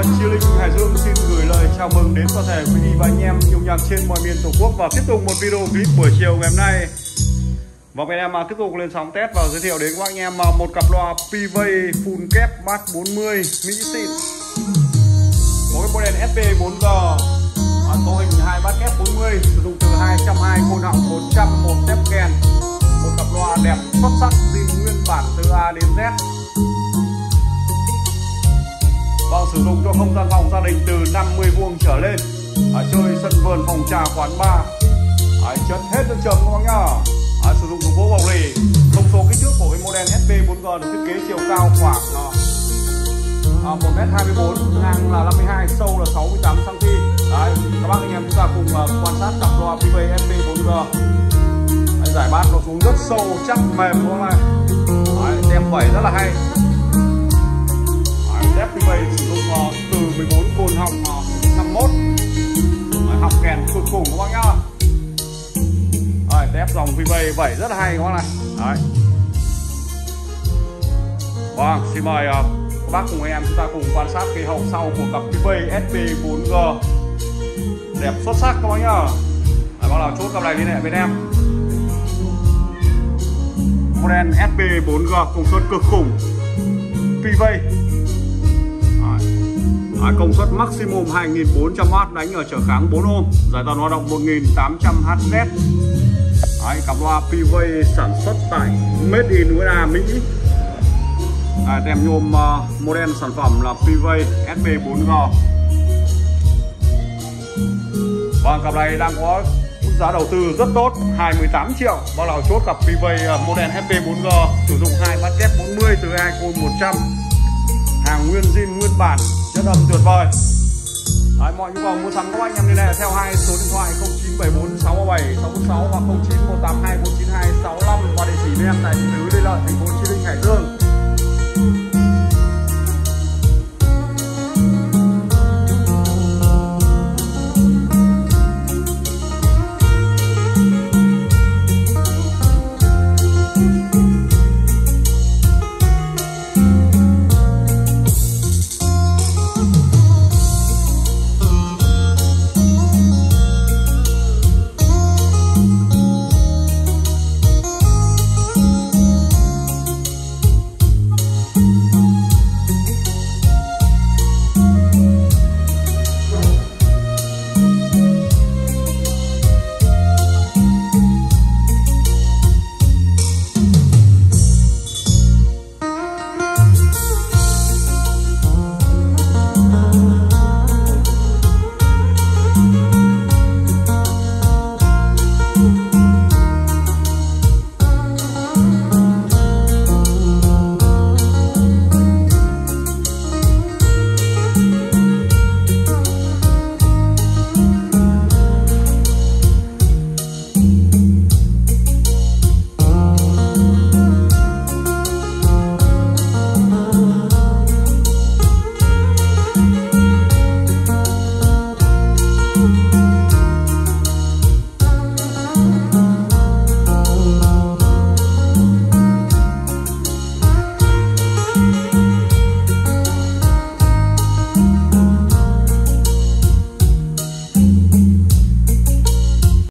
Chi Linh Hải Dương xin gửi lời chào mừng đến toàn thể quý vị và anh em yêu nhạc trên mọi miền Tổ quốc, và tiếp tục một video clip buổi chiều ngày hôm nay. Và anh em tiếp tục lên sóng test và giới thiệu đến các anh em một cặp loa PV full kép bass 40 Mỹ xịn. Có cái model SP4G, cấu hình 2 bass kép 40, sử dụng từ 220 côn họng 101 tép kèn. Một cặp loa đẹp xuất sắc, zin nguyên bản từ A đến Z. Và sử dụng cho không gian phòng gia đình từ 50 vuông trở lên, chơi sân vườn, phòng trà, quán bar, chất hết nước chấm các bác nhá. Sử dụng dụng gỗ bọc lì. Thông số kích thước của cái model SP4G được thiết kế chiều cao khoảng 1m24, ngang là 52, sâu là 68 cm. Đấy, các bác anh em chúng ta cùng quan sát cặp loa PV SP4G. Giải bass nó xuống rất sâu, chắc, mềm các bác này. Tem vẩy rất là hay. Tép PV sử dụng từ 14 côn họng 51, học kèn cực khủng các bác nhá. Tép dòng PV vẩy rất là hay các bác này. Đấy. Vâng, xin mời các bác cùng anh em chúng ta cùng quan sát cái hậu sau của cặp PV SP4G đẹp xuất sắc các bác nhá. Bác nào chốt cặp này liên hệ bên em. Model SP4G công suất cực khủng, PV. Công suất maximum 2400W, đánh ở trở kháng 4 ohm, giải toàn hoạt động 1800Hz. Cặp loa PV sản xuất tại Made in USA, Mỹ. Tem nhôm model sản phẩm là PV SP4G. Và cặp này đang có giá đầu tư rất tốt, 28 triệu. Bác nào chốt cặp PV model SP4G sử dụng 2 bass kép 40 từ 2 côn 100, hàng nguyên zin nguyên bản, chất âm tuyệt vời. Mọi nhu cầu mua sắm các anh em liên hệ theo hai số điện thoại 0974 637 646 và 09 182 492 65 và địa chỉ bên em tại thị trấn Lê Lợi, thành phố Chi Linh, Hải Dương.